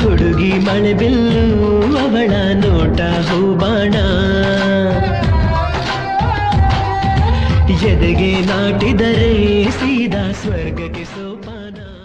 ಹುಡುಗಿ ಮಳೆ ಬಿಲ್ಲು ಅವಳ ನೋಟ ಹೂಬಾಣ ಎದೆಗೆ ನಾಟಿದರೆ ಸೀದಾ ಸ್ವರ್ಗಕ್ಕೆ ಸೋಪಾನ